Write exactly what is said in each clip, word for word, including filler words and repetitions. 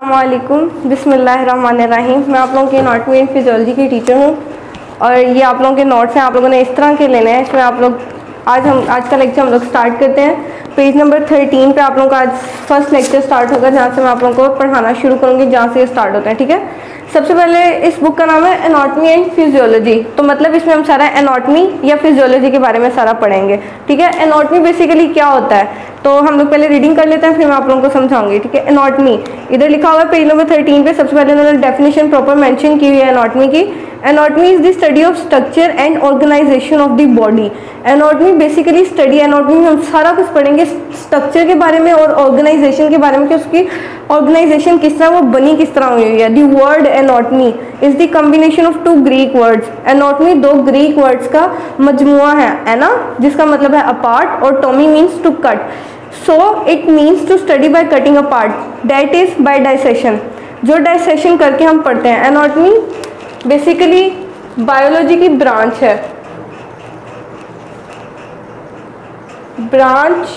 अस्सलामुअलैकुम, बिस्मिल्लाहिर्रहमानिर्रहीम। मैं आप लोगों की एनाटॉमी एंड फिजियोलॉजी की टीचर हूँ और ये आप लोगों के नोट्स हैं। आप लोगों ने इस तरह के लेने हैं। इसमें आप लोग आज हम आज का लेक्चर हम लोग स्टार्ट करते हैं। पेज नंबर थर्टीन पे आप लोगों का आज फर्स्ट लेक्चर स्टार्ट होगा, जहाँ से मैं आप लोगों को पढ़ाना शुरू करूँगी, जहाँ से ये स्टार्ट होता है। ठीक है, सबसे पहले इस बुक का नाम है एनाटॉमी एंड फिजियोलॉजी। तो मतलब इसमें हम सारा एनाटॉमी या फिजियोलॉजी के बारे में सारा पढ़ेंगे। ठीक है, एनाटॉमी बेसिकली क्या होता है तो हम लोग पहले रीडिंग कर लेते हैं, फिर मैं आप लोगों को समझाऊंगी। ठीक है, एनाटॉमी इधर लिखा हुआ है पेज नंबर थर्टीन पे। सबसे पहले उन्होंने डेफिनेशन प्रॉपर मेंशन की हुई है एनाटॉमी की। Anatomy is the study of structure and organisation of the body. Anatomy basically study, anatomy में हम सारा कुछ पढ़ेंगे स्ट्रक्चर के बारे में और ऑर्गेनाइजेशन के बारे में कि उसकी ऑर्गेनाइजेशन किस तरह, वो बनी किस तरह हुई है। The word anatomy is the combination of two Greek words. Anatomy दो ग्रीक वर्ड्स का मजमुआ है, है ना, जिसका मतलब है अपार्ट, और tomy means to cut. So it means to study by cutting apart, that is by dissection, जो डाइसेशन करके हम पढ़ते हैं। एनाटॉमी बेसिकली बायोलॉजी की ब्रांच है, branch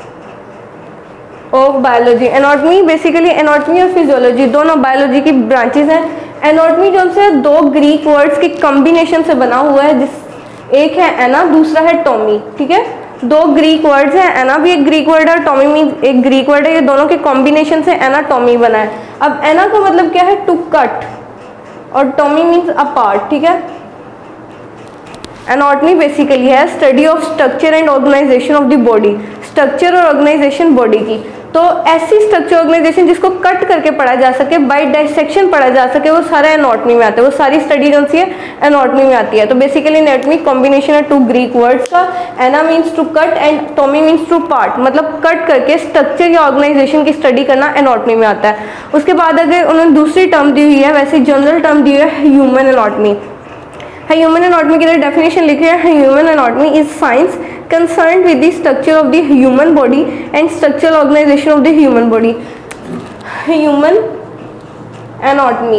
of biology. Anatomy basically anatomy और फिजियोलॉजी दोनों बायोलॉजी की ब्रांचेस हैं। एनाटॉमी जो से दो ग्रीक वर्ड्स के कॉम्बिनेशन से बना हुआ है, जिस एक है एना, दूसरा है टॉमी। ठीक है, दो ग्रीक वर्ड्स हैं, एना भी एक ग्रीक वर्ड है और टॉमी मीन्स एक ग्रीक वर्ड है। ये दोनों के कॉम्बिनेशन से एना टॉमी बना है। अब एना का मतलब क्या है, टू कट, और टॉमी मीन्स अपार्ट। ठीक है, एनाटॉमी बेसिकली है study of structure and organisation of the body, structure और ऑर्गेनाइजेशन बॉडी की। तो ऐसी स्ट्रक्चर ऑर्गेनाइजेशन जिसको कट करके पढ़ा जा सके, बाय डाइसेक्शन पढ़ा जा सके, वो सारा एनाटॉमी में आता है। वो सारी स्टडी जो सी है एनाटॉमी में आती है। तो बेसिकली एनाटॉमी कॉम्बिनेशन है टू ग्रीक वर्ड्स का, ana means to cut and tomy means to part, मतलब कट करके स्ट्रक्चर या ऑर्गेनाइजेशन की स्टडी करना एनाटॉमी में आता है। उसके बाद अगर उन्होंने दूसरी टर्म दी हुई है, वैसे जनरल टर्म दी हुई है ह्यूमन एनाटॉमी। ह्यूमन एनाटॉमी की डेफिनेशन लिखी है, human anatomy is science concerned with the structure of the human body and structural organization of the human body. Human anatomy,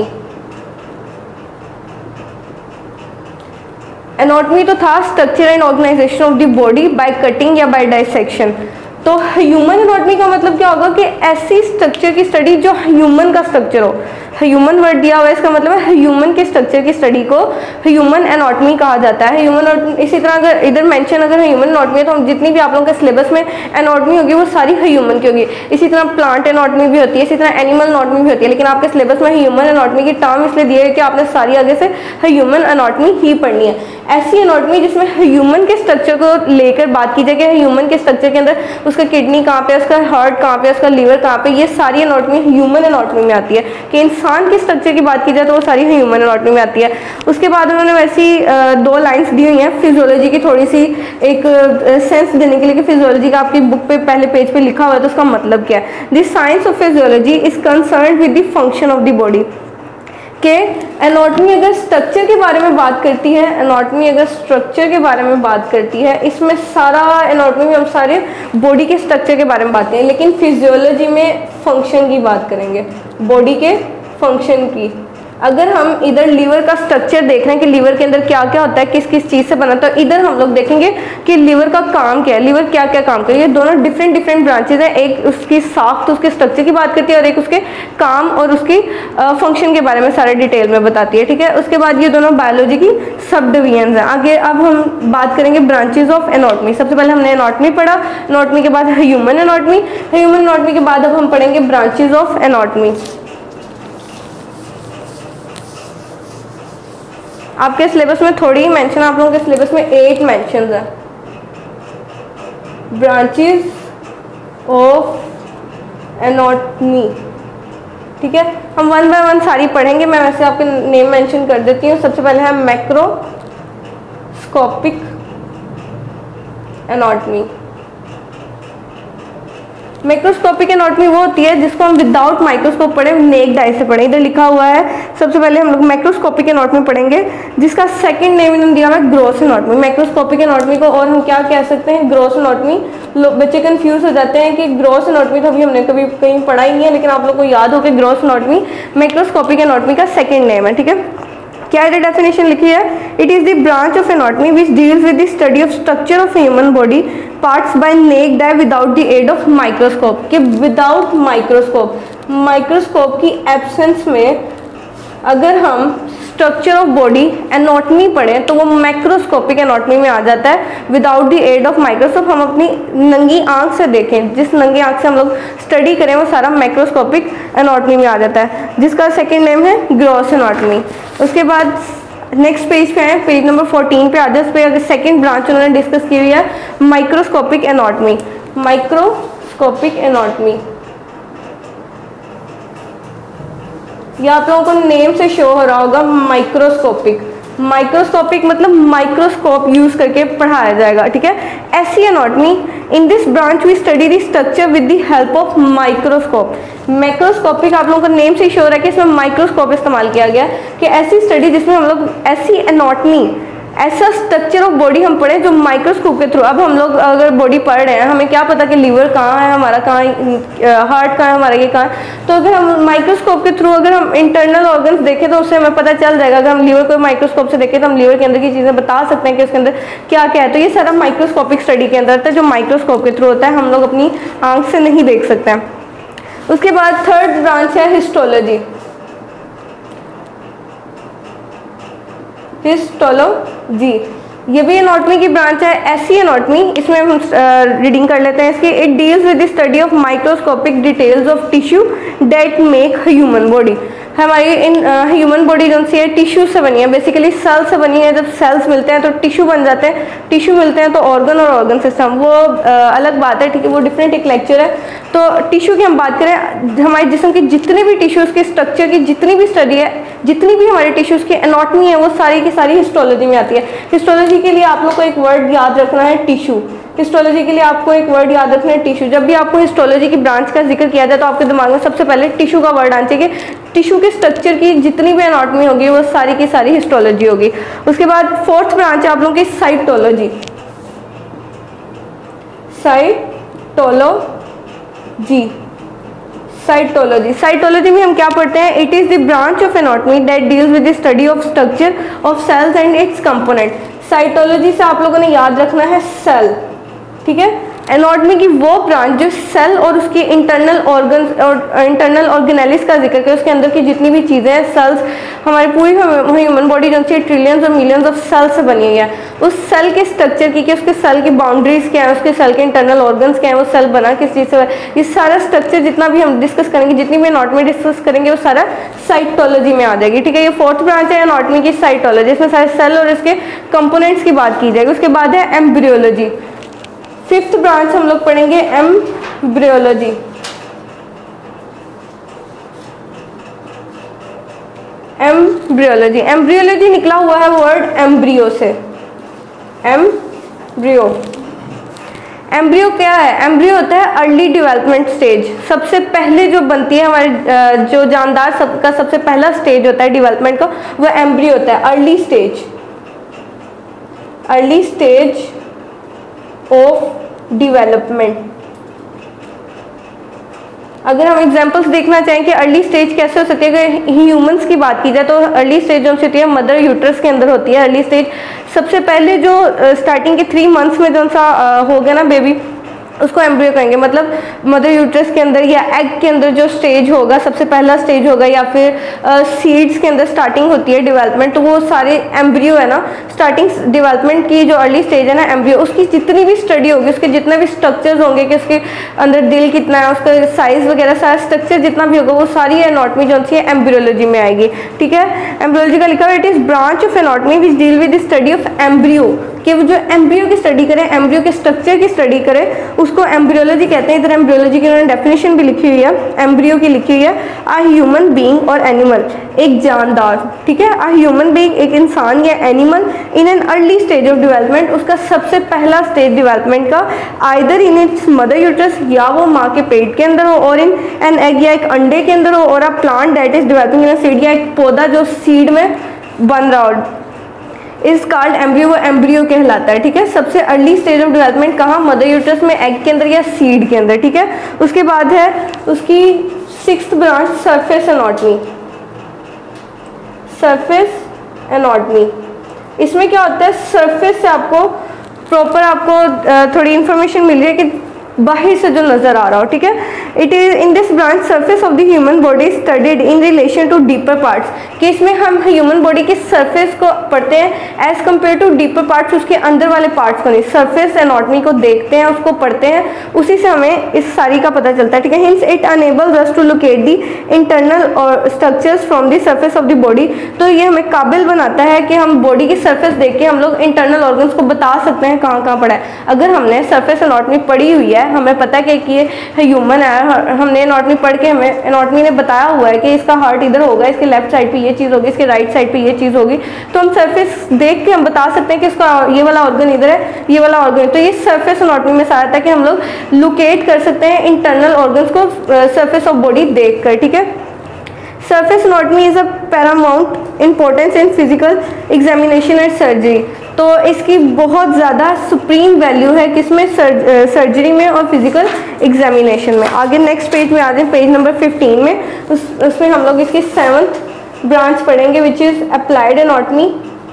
anatomy तो था structure and organization of the body by cutting या by dissection। तो human anatomy का मतलब क्या होगा कि ऐसी स्ट्रक्चर की स्टडी जो ह्यूमन का स्ट्रक्चर हो। ह्यूमन वर्ड दिया हुआ है, इसका मतलब है ह्यूमन के स्ट्रक्चर की स्टडी को ह्यूमन एनाटॉमी कहा जाता है। ह्यूमन, इसी तरह अगर इधर मेंशन अगर ह्यूमन एनाटॉमी है तो हम जितनी भी आप लोगों के सिलेबस में एनाटॉमी होगी वो सारी ह्यूमन की होगी। इसी तरह प्लांट एनाटॉमी भी होती है, इसी तरह एनिमल एनाटॉमी भी होती है, लेकिन आपके सिलेबस में ह्यूमन एनाटॉमी की टर्म इसलिए दी है कि आपने सारी आगे से ह्यूमन एनाटॉमी ही पढ़नी है। ऐसी एनाटॉमी जिसमें ह्यूमन के स्ट्रक्चर को लेकर बात की जाए कि ह्यूमन के स्ट्रक्चर के अंदर उसका किडनी कहाँ पे, उसका हार्ट कहाँ पे, उसका लीवर कहाँ पे, ये सारी एनाटॉमी ह्यूमन एनाटॉमी में आती है। कि इंसान के स्ट्रक्चर की बात की जाए तो वो सारी ह्यूमन एनाटॉमी में आती है। उसके बाद उन्होंने वैसी दो लाइंस दी हुई हैं फिजियोलॉजी की, थोड़ी सी एक सेंस देने के लिए कि फिजियोलॉजी का आपकी बुक पे पहले पेज पे लिखा हुआ है तो उसका मतलब क्या है। This science of physiology is concerned with the function of the body. कि एनाटॉमी अगर स्ट्रक्चर के बारे में बात करती है, एनाटॉमी अगर स्ट्रक्चर के बारे में बात करती है, इसमें सारा एनाटॉमी में हम सारे बॉडी के स्ट्रक्चर के बारे में बात करें, लेकिन फिजियोलॉजी में फंक्शन की बात करेंगे, बॉडी के फंक्शन की। अगर हम इधर लीवर का स्ट्रक्चर देख रहे हैं कि लीवर के अंदर क्या क्या होता है, किस किस चीज़ से बना, तो इधर हम लोग देखेंगे कि लीवर का काम क्या है, लीवर क्या क्या काम करे। ये दोनों डिफरेंट डिफरेंट ब्रांचेज हैं, एक उसकी साख्त, उसके स्ट्रक्चर की बात करती है और एक उसके काम और उसकी फंक्शन के बारे में सारे डिटेल में बताती है। ठीक है, उसके बाद ये दोनों बायोलॉजी की सब डिवीजन हैं। आगे अब हम बात करेंगे ब्रांचेज ऑफ एनाटॉमी। सबसे पहले हमने एनाटॉमी पढ़ा, एनाटॉमी के बाद ह्यूमन एनाटॉमी, ह्यूमन एनाटॉमी के बाद अब हम पढ़ेंगे ब्रांचेज ऑफ एनाटॉमी। आपके सिलेबस में थोड़ी ही मेंशन, आप लोगों के सिलेबस में एट मेंशंस हैं ब्रांचेस ऑफ एनाटॉमी। ठीक है, हम वन बाय वन सारी पढ़ेंगे। मैं वैसे आपके नेम मेंशन कर देती हूँ। सबसे पहले है मैक्रोस्कोपिक एनाटॉमी। मैक्रोस्कोपिक एनाटॉमी वो होती है जिसको हम विदाउट माइक्रोस्कोप पढ़े, नेक्ड आई से पढ़े। इधर लिखा हुआ है सबसे पहले हम लोग मैक्रोस्कोपिक एनाटॉमी पढ़ेंगे, जिसका सेकंड नेम इन्होंने दिया हुआ है ग्रॉस एनाटॉमी। मैक्रोस्कोपिक एनाटॉमी को और हम क्या कह सकते हैं, ग्रॉस एनाटॉमी। बच्चे कंफ्यूज हो जाते हैं कि ग्रॉस एनाटॉमी तो अभी हमने कभी कहीं पढ़ा ही नहीं है, लेकिन आप लोग को याद हो कि ग्रॉस एनाटॉमी मैक्रोस्कोपिक एनाटॉमी का सेकेंड नेम है। ठीक है, क्या इधर डेफिनेशन लिखी है, it is the branch of anatomy which deals with the study of structure of human body parts by naked eye without the aid of microscope. कि without microscope microscope की absence में अगर हम स्ट्रक्चर ऑफ बॉडी एनाटॉमी पढ़ें तो वो macroscopic anatomy में आ जाता है without the aid of microscope. हम अपनी नंगी आंख से देखें, जिस नंगी आंख से हम लोग स्टडी करें वो सारा मैक्रोस्कोपिक एनाटॉमी में आ जाता है, जिसका सेकंड नेम है ग्रॉस एनाटॉमी। उसके बाद नेक्स्ट पेज पे है, पेज नंबर फोर्टीन पे आ जाए। इस पे अगर सेकेंड ब्रांच उन्होंने डिस्कस की हुई है माइक्रोस्कोपिक एनाटॉमी। माइक्रोस्कोपिक एनाटॉमी ये आप लोगों को नेम से शो हो रहा होगा माइक्रोस्कोपिक। माइक्रोस्कोपिक मतलब माइक्रोस्कोप यूज करके पढ़ाया जाएगा, ठीक है। ऐसी anatomy in this branch we study the structure with the help of microscope. Microscopic आप लोगों को नेम से शो हो रहा है कि इसमें माइक्रोस्कोप इस्तेमाल किया गया कि ऐसी स्टडी जिसमें हम लोग ऐसी एनाटॉमी, ऐसा स्ट्रक्चर ऑफ बॉडी हम पढ़े जो माइक्रोस्कोप के थ्रू। अब हम लोग अगर बॉडी पढ़ रहे हैं, हमें क्या पता कि लीवर कहाँ है हमारा, कहाँ हार्ट कहाँ है हमारा, ये कहाँ है। तो अगर हम माइक्रोस्कोप के थ्रू अगर हम इंटरनल ऑर्गन्स देखें तो उससे हमें पता चल जाएगा। अगर हम लीवर को माइक्रोस्कोप से देखें तो हम लीवर के अंदर की चीज़ें बता सकते हैं कि उसके अंदर क्या क्या है। तो ये सारा माइक्रोस्कोपिक स्टडी के अंदर होता है जो माइक्रोस्कोप के थ्रू होता है, हम लोग अपनी आँख से नहीं देख सकते हैं। उसके बाद थर्ड ब्रांच है हिस्टोलॉजी। हिस्टोलॉजी ये भी एनाटॉमी की ब्रांच है। ऐसी एनाटॉमी, इसमें हम रीडिंग कर लेते हैं इसकी। It deals with the study of microscopic details of tissue that make human body. हमारी इन ह्यूमन बॉडी जो सी है टिश्यू से बनी है, बेसिकली सेल से बनी है। जब सेल्स मिलते हैं तो टिश्यू बन जाते हैं, टिश्यू मिलते हैं तो ऑर्गन और ऑर्गन सिस्टम, वो uh, अलग बात है, ठीक है, वो डिफरेंट एक लेक्चर है। तो टिश्यू की हम बात करें, हमारे जिस्म के जितने भी टिश्यूज़ के स्ट्रक्चर की जितनी भी स्टडी है, जितनी भी हमारे टिश्यूज़ की एनाटॉमी है, वो सारी की सारी हिस्टोलॉजी में आती है। हिस्टोलॉजी के लिए आप लोग को एक वर्ड याद रखना है, टिश्यू। हिस्टोलॉजी के लिए आपको एक वर्ड याद रखना है, टिश्यू। जब भी आपको हिस्टोलॉजी की ब्रांच का जिक्र किया जाए तो आपके दिमाग में सबसे पहले टिश्यू का वर्ड आना चाहिए। टिश्यू के स्ट्रक्चर की जितनी भी एनाटॉमी होगी वो सारी की सारी हिस्टोलॉजी होगी। उसके बाद फोर्थ ब्रांच है आप लोगों की साइटोलॉजी। साइटोलॉजी साइटोलॉजी साइटोलॉजी में हम क्या पढ़ते हैं? It is the branch of anatomy that deals with the study of structure of cells and its component. Cytology से आप लोगों ने याद रखना है सेल, ठीक है। एनाटॉमी की वो ब्रांच जो सेल और उसके इंटरनल ऑर्गन्स और इंटरनल ऑर्गेनेलिस का जिक्र करे, उसके अंदर की जितनी भी चीज़ें हैं, सेल्स, हमारी पूरी ह्यूमन बॉडी जो है ट्रिलियंस और मिलियंस ऑफ सेल से बनी हुई है। उस सेल के स्ट्रक्चर की, कि उसके सेल की बाउंड्रीज क्या है, उसके सेल के इंटरनल ऑर्गन्स क्या है, वो सेल बना किस चीज़ से, ये सारा स्ट्रक्चर जितना भी हम डिस्कस करेंगे, जितनी भी एनाटॉमी डिस्कस करेंगे, वो सारा साइटोलॉजी में आ जाएगी, ठीक है। ये फोर्थ ब्रांच है एनाटॉमी की, साइटोलॉजी। इसमें सारे सेल और इसके कंपोनेंट्स की बात की जाएगी। उसके बाद है एम्ब्रियोलॉजी। फिफ्थ ब्रांच हम लोग पढ़ेंगे एम्ब्रियोलॉजी। एम्ब्रियोलॉजी एम्ब्रियोलॉजी निकला हुआ है वर्ड एम्ब्रियो से। एम्ब्रियो एम्ब्रियो क्या है? एम्ब्रियो होता है अर्ली डेवलपमेंट स्टेज। सबसे पहले जो बनती है हमारे जो जानदार सबका सबसे पहला स्टेज होता है डेवलपमेंट का, वो एम्ब्रियो होता है, early stage. Early stage of development. अगर हम एग्जांपल्स देखना चाहें कि अर्ली स्टेज कैसे हो सकती है, अगर ह्यूमंस की बात की जाए तो अर्ली स्टेज जो होती है मदर यूट्रस के अंदर होती है। अर्ली स्टेज सबसे पहले जो स्टार्टिंग के थ्री मंथ्स में जो सा हो गया ना बेबी, उसको एम्ब्रियो कहेंगे। मतलब मदर यूट्रस के अंदर या एग के अंदर जो स्टेज होगा, सबसे पहला स्टेज होगा, या फिर सीड्स के अंदर स्टार्टिंग होती है डेवलपमेंट, तो वो सारे एम्ब्रियो है ना। स्टार्टिंग डेवलपमेंट की जो अर्ली स्टेज है ना एम्ब्रियो, उसकी जितनी भी स्टडी होगी, उसके जितने भी स्ट्रक्चर्स होंगे कि उसके अंदर दिल कितना है, उसका साइज वगैरह, सारा स्ट्रक्चर जितना भी होगा, वो सारी एनाटॉमी जो है एम्ब्रियोलॉजी में आएगी, ठीक है। एम्ब्रियोलॉजी का लिखा हुआ it is branch of anatomy which deal with the study of embryo, कि वो जो एम्ब्रियो की स्टडी करें, एम्ब्रियो के स्ट्रक्चर की स्टडी करें, उसको एम्ब्रियोलॉजी कहते हैं। इधर एम्ब्रियोलॉजी की उन्होंने डेफिनेशन भी लिखी हुई है, एम्ब्रियो की लिखी हुई है, अ ह्यूमन बीइंग और एनिमल, एक जानदार, ठीक है। अ ह्यूमन बीइंग एक इंसान या animal in an early stage of development, उसका सबसे पहला स्टेज डेवलपमेंट का either in its mother uterus, या वो माँ के पेट के अंदर हो, और इन एन एग या एक अंडे के अंदर हो, और a plant that is developing in a seed, या एक पौधा जो सीड में बन रहा हो, इस कॉल्ड एम्ब्रियो, वो एम्ब्रियो कहलाता है, ठीक है। सबसे अर्ली स्टेज ऑफ डेवलपमेंट कहाँ? मदर यूट्रस में, एग के अंदर या सीड के अंदर, ठीक है। उसके बाद है उसकी sixth branch surface anatomy. Surface anatomy, इसमें क्या होता है? सरफेस से आपको प्रॉपर आपको थोड़ी इंफॉर्मेशन मिल रही है कि बाहर से जो नजर आ रहा हो, ठीक है। It is in this branch surface of the human body studied in relation to deeper parts, कि इसमें हम ह्यूमन बॉडी के सरफेस को पढ़ते हैं as compared to deeper parts, उसके अंदर वाले पार्ट्स को नहीं, सरफेस एनाटॉमी को देखते हैं, उसको पढ़ते हैं, उसी से हमें इस सारी का पता चलता है, ठीक है। Hence it enables us to locate the internal or structures from the surface of the body, तो ये हमें काबिल बनाता है कि हम बॉडी की सरफेस देख के हम लोग इंटरनल ऑर्गन्स को बता सकते हैं कहाँ कहाँ पड़ा है। अगर हमने सरफेस एनाटॉमी पढ़ी हुई है, हमें पता है कि ये ह्यूमन है, हमने एनाटॉमी पढ़ के हमें एनाटॉमी ने बताया हुआ है कि इसका हार्ट इधर होगा, इसके लेफ्ट साइड पे ये चीज़ होगी, इसके राइट साइड पे ये चीज़ होगी, तो हम सरफेस देख के हम बता सकते हैं कि इसका ये वाला ऑर्गन इधर है, ये वाला ऑर्गन। तो ये सरफेस एनाटॉमी में सारा था कि हम लोग लोकेट कर सकते हैं इंटरनल ऑर्गन्स को सरफेस ऑफ बॉडी देख कर, ठीक है। Surface anatomy is a paramount importance in physical examination and surgery, तो इसकी बहुत ज़्यादा सुप्रीम वैल्यू है किसमें, सर्ज, सर्जरी में और फिजिकल एग्जामिनेशन में। आगे नेक्स्ट पेज में आ जाए, पेज नंबर फिफ्टीन में, उस उसमें हम लोग इसकी सेवंथ ब्रांच पढ़ेंगे विच इज़ अप्लाइड एनाटॉमी।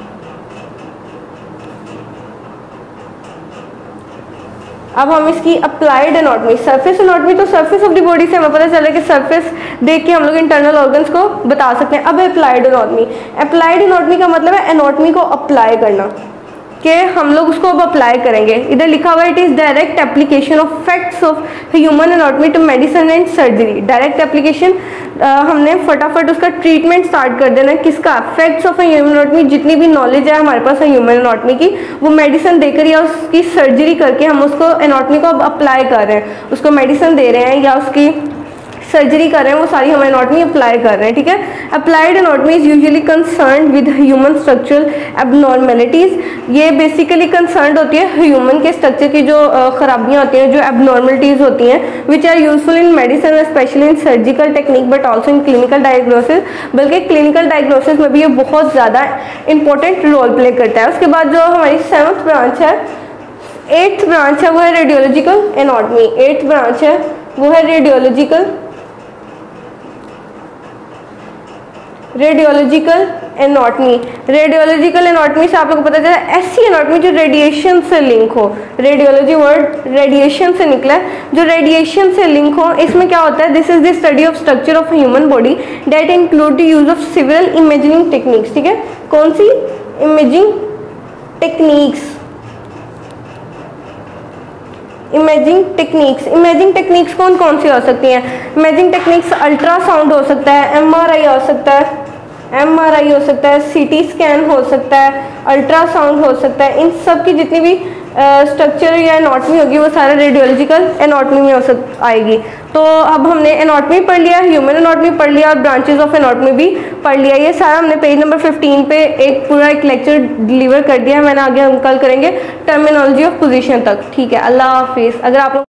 अब हम इसकी अप्लाइड एनाटॉमी, सरफेस एनाटॉमी तो सरफेस ऑफ द बॉडी से हमें पता चला कि सरफेस देख के हम लोग इंटरनल ऑर्गन्स को बता सकते हैं। अब अप्लाइड एनाटॉमी, अप्लाइड एनाटॉमी का मतलब है एनाटॉमी को अप्लाई करना, कि हम लोग उसको अब अप्लाई करेंगे। इधर लिखा हुआ है it is direct application of facts of human anatomy to medicine and surgery. Direct application, हमने फटाफट उसका ट्रीटमेंट स्टार्ट कर देना है, किसका, फैक्ट्स ऑफ ह्यूमन एनाटॉमी, जितनी भी नॉलेज है हमारे पास ह्यूमन एनाटॉमी की, वो मेडिसिन देकर या उसकी सर्जरी करके हम उसको एनाटॉमी को अब अप्लाई कर रहे हैं, उसको मेडिसिन दे रहे हैं या उसकी सर्जरी कर रहे हैं, वो सारी हम एनाटॉमी अप्लाई कर रहे हैं, ठीक है। Applied anatomy is usually concern with human structural abnormalities, ये बेसिकली कंसर्न होती है ह्यूमन के स्ट्रक्चर की जो खराबियाँ होती हैं, जो एबनॉर्मलिटीज़ होती हैं, which are useful in medicine specially in surgical technique but also in clinical diagnosis, बल्कि क्लिनिकल डायग्नोसिस में भी ये बहुत ज़्यादा इंपॉर्टेंट रोल प्ले करता है। उसके बाद जो हमारी सेवन्थ ब्रांच है, एट्थ ब्रांच है, वो है रेडियोलॉजिकल एनाटॉमी। एट्थ ब्रांच है वो है radiological radiological anatomy. Radiological anatomy से आप लोगों को पता चला ऐसी एनाटॉमी जो रेडिएशन से लिंक हो, रेडियोलॉजी वर्ड रेडिएशन से निकला है, जो रेडिएशन से लिंक हो। इसमें क्या होता है, this is the study of structure of human body that include the use of several imaging techniques, ठीक है। कौन सी, imaging techniques, imaging techniques. Imaging techniques कौन कौन सी हो सकती हैं, इमेजिंग टेक्निक्स अल्ट्रासाउंड हो सकता है, एमआरआई हो सकता है, एमआरआई हो सकता है, सीटी स्कैन हो सकता है, अल्ट्रासाउंड हो सकता है। इन सब की जितनी भी स्ट्रक्चर या एनाटॉमी होगी वो सारा रेडियोलॉजिकल एनाटॉमी में हो सक आएगी। तो अब हमने एनाटॉमी पढ़ लिया, ह्यूमन एनाटॉमी पढ़ लिया और ब्रांचेस ऑफ एनाटॉमी भी पढ़ लिया। ये सारा हमने पेज नंबर फिफ्टीन पे एक पूरा एक लेक्चर डिलीवर कर दिया है मैंने। आगे हम कल करेंगे टर्मिनोलॉजी ऑफ पोजीशन तक, ठीक है। अल्लाह हाफिज़। अगर आप लोग